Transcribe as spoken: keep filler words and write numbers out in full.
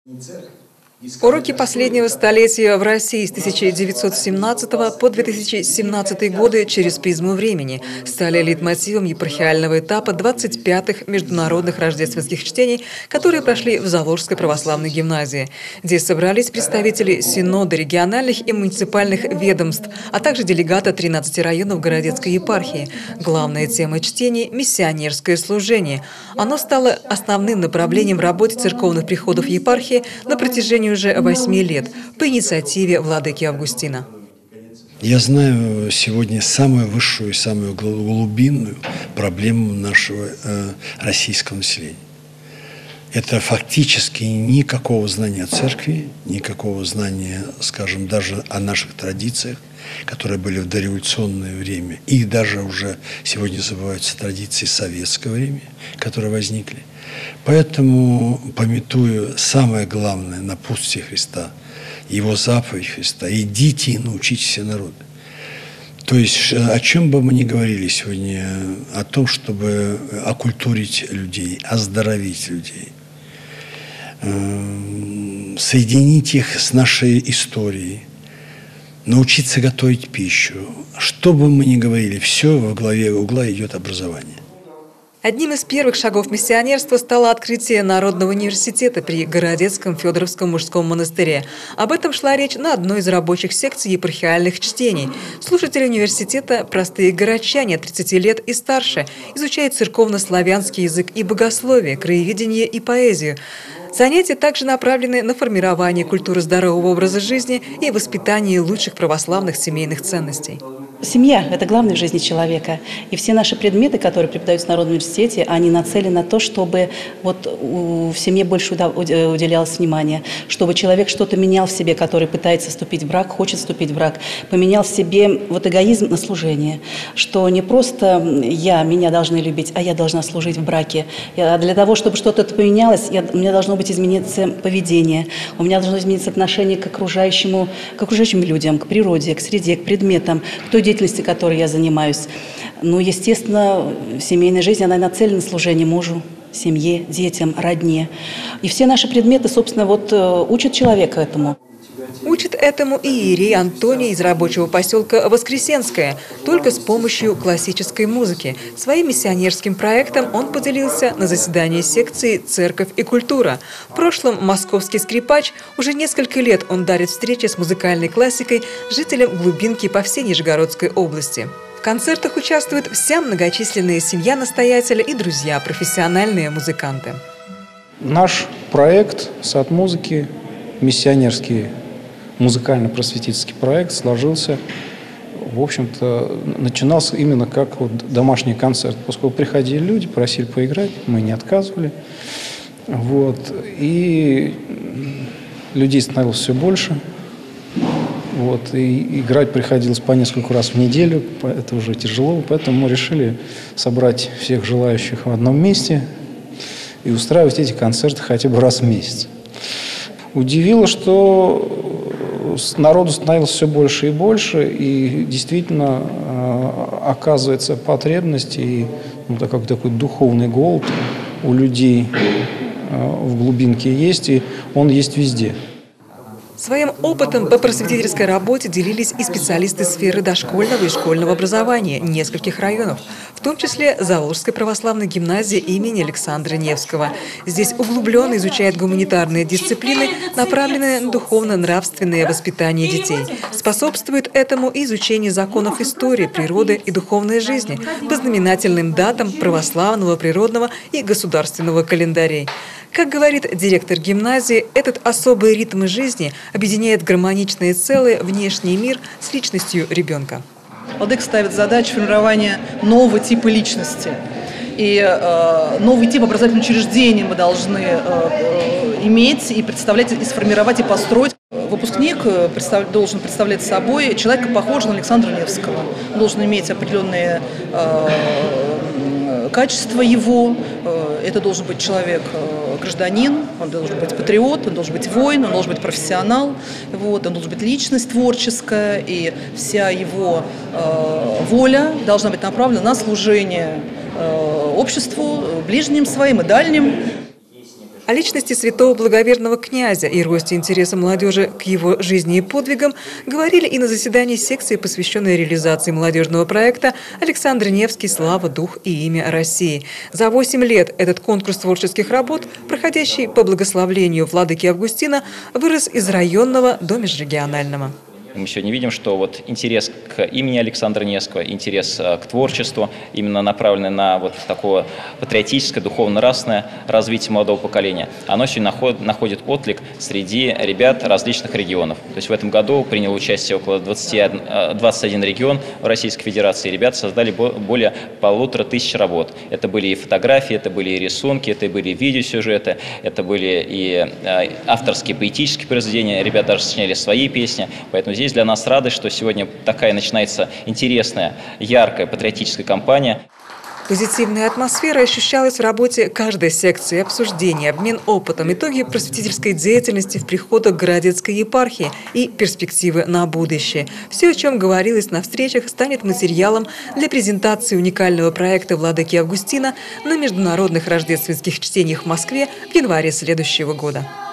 Уроки последнего столетия в России с тысяча девятьсот семнадцатого по две тысячи семнадцатый годы через призму времени стали лейтмотивом епархиального этапа двадцать пятых международных рождественских чтений, которые прошли в Заволжской православной гимназии. Здесь собрались представители синода региональных и муниципальных ведомств, а также делегаты тринадцати районов Городецкой епархии. Главная тема чтений – миссионерское служение. Оно стало основным направлением в работе церковных приходов епархии на протяжении уже восьми лет по инициативе владыки Августина. Я знаю сегодня самую высшую и самую глубинную проблему нашего э, российского населения. Это фактически никакого знания о церкви, никакого знания, скажем, даже о наших традициях, которые были в дореволюционное время, и даже уже сегодня забываются традиции советского времени, которые возникли. Поэтому, памятуя самое главное напутствие Христа, Его заповедь Христа: «Идите и научите все народы». То есть, о чем бы мы ни говорили сегодня, о том, чтобы окультурить людей, оздоровить людей, соединить их с нашей историей, научиться готовить пищу. Что бы мы ни говорили, все во главе угла идет образование. Одним из первых шагов миссионерства стало открытие Народного университета при Городецком Федоровском мужском монастыре. Об этом шла речь на одной из рабочих секций епархиальных чтений. Слушатели университета – простые городчане от тридцати лет и старше, изучают церковно-славянский язык и богословие, краеведение и поэзию. Занятия также направлены на формирование культуры здорового образа жизни и воспитание лучших православных семейных ценностей. Семья – это главное в жизни человека. И все наши предметы, которые преподаются в Народном университете, они нацелены на то, чтобы вот в семье больше уделялось внимания, чтобы человек что-то менял в себе, который пытается вступить в брак, хочет вступить в брак, поменял в себе вот эгоизм на служение, что не просто я, меня должны любить, а я должна служить в браке. Я, для того, чтобы что-то поменялось, я, у меня должно быть измениться поведение, у меня должно измениться отношение к окружающему, к окружающим людям, к природе, к среде, к предметам, к той деятельности, которой я занимаюсь. Ну, естественно, семейная жизнь, она нацелена на служение мужу, семье, детям, родне. И все наши предметы, собственно, вот учат человека этому. Учит этому и иерей Антоний из рабочего поселка Воскресенское, только с помощью классической музыки. Своим миссионерским проектом он поделился на заседании секции «Церковь и культура». В прошлом московский скрипач, уже несколько лет он дарит встречи с музыкальной классикой жителям глубинки по всей Нижегородской области. В концертах участвует вся многочисленная семья настоятеля и друзья, профессиональные музыканты. Наш проект «Сад музыки», миссионерский музыкально-просветительский проект, сложился, в общем-то, начинался именно как вот домашний концерт. Поскольку приходили люди, просили поиграть, мы не отказывали. Вот. И людей становилось все больше. Вот. И играть приходилось по несколько раз в неделю, это уже тяжело, поэтому мы решили собрать всех желающих в одном месте и устраивать эти концерты хотя бы раз в месяц. Удивило, что народу становилось все больше и больше, и действительно э, оказывается потребность и ну, такой, такой духовный голод у людей э, в глубинке есть, и он есть везде. Своим опытом по просветительской работе делились и специалисты сферы дошкольного и школьного образования нескольких районов, в том числе Заволжской православной гимназии имени Александра Невского. Здесь углубленно изучают гуманитарные дисциплины, направленные на духовно-нравственное воспитание детей. Способствует этому и изучение законов истории, природы и духовной жизни по знаменательным датам православного, природного и государственного календарей. Как говорит директор гимназии, этот особый ритм жизни объединяет гармоничное целое внешний мир с личностью ребенка. Владыка ставит задачу формирования нового типа личности. И э, новый тип образовательного учреждения мы должны э, э, иметь и представлять, и сформировать, и построить. Выпускник представ, должен представлять собой человека, похожего на Александра Невского. Он должен иметь определенные э, качества его. Это должен быть человек, гражданин, он должен быть патриот, он должен быть воин, он должен быть профессионал, вот, он должен быть личность творческая, и вся его э, воля должна быть направлена на служение э, обществу, ближним своим и дальним. О личности святого благоверного князя и росте интереса молодежи к его жизни и подвигам говорили и на заседании секции, посвященной реализации молодежного проекта «Александр Невский. Слава, дух и имя России». За восемь лет этот конкурс творческих работ, проходящий по благословлению владыки Августина, вырос из районного до межрегионального. Мы сегодня видим, что вот интерес к имени Александра Невского, интерес к творчеству, именно направленный на вот такое патриотическое, духовно-нравственное развитие молодого поколения, оно сегодня находит отклик среди ребят различных регионов. То есть в этом году приняло участие около двадцати одного, двадцать один регион в Российской Федерации. Ребята создали более полутора тысяч работ. Это были и фотографии, это были и рисунки, это были и видеосюжеты, это были и авторские поэтические произведения. Ребята даже сочиняли свои песни. Поэтому здесь для нас радость, что сегодня такая начинается интересная, яркая патриотическая кампания. Позитивная атмосфера ощущалась в работе каждой секции, обсуждения, обмен опытом, итоги просветительской деятельности в приходах Городецкой епархии и перспективы на будущее. Все, о чем говорилось на встречах, станет материалом для презентации уникального проекта владыки Августина на международных рождественских чтениях в Москве в январе следующего года.